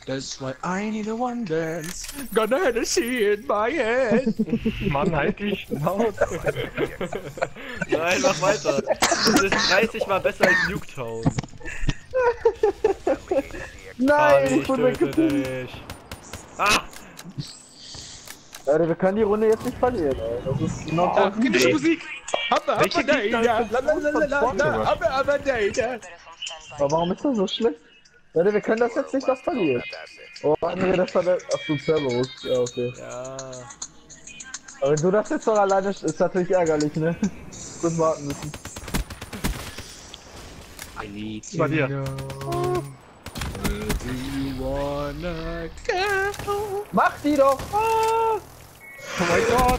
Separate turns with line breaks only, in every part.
That's why I need a one dance. Gonna have a see in my head.
Mann, halt die Schnauze.
Nein, mach weiter. Das ist 30 mal besser als Nuketown.
Nein, ich
Hallo,
wurde
ich töte
weggepinnt.
dich. Ah!
Alter, wir können die Runde jetzt nicht verlieren, ey. Das ist noch
Ah, gib mir die Musik.
Welche Gegner?
Aber Data.
Aber warum ist das so schlecht? Leute, wir können das jetzt nicht das verlieren. Oh, André, das war der. Achso, Cerberus. Ja, okay.
Ja.
Aber wenn du das jetzt noch alleine ist natürlich ärgerlich, ne? Gut warten müssen.
I need
Bei dir.
Where do you wanna go?
Mach die doch!
Oh mein Gott!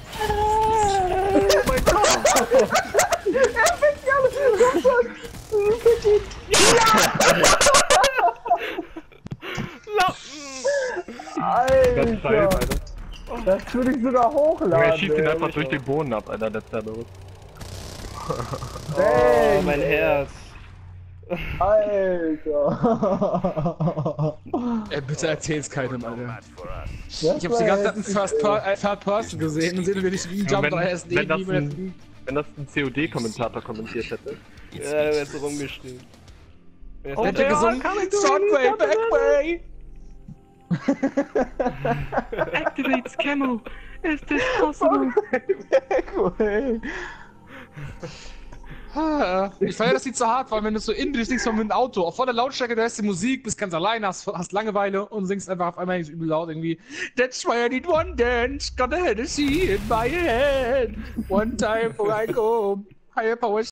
Oh mein Gott!
Er fängt ja alles
Ganz steil,
Alter!
Alter.
Das würde ich sogar hochladen.
Er schießt ihn
ey.
einfach durch den Boden ab, Alter, der Cerberus.
Oh, mein Herz.
Alter!
Ey, bitte erzähl's keinem, Alter.
Das
Ich hab's die ganze Zeit in Third Person gesehen und sehen wir nicht wie ein Jump 3 SD.
Wenn das ein COD-Kommentator kommentiert hätte.
Ja, der wird so rumgeschrien.
Der hätte gesungen, Shockway, Backway!
Activates Camo! Is this possible?
Ich feier das Lied so hart, weil wenn du so in dich singst von mit dem Auto, auf voller Lautstärke, du hörst die Musik, bist ganz alleine, hast Langeweile und singst einfach auf einmal übel laut irgendwie. That's why I need one dance, got a Hennessy in my head. One time before I go home, higher power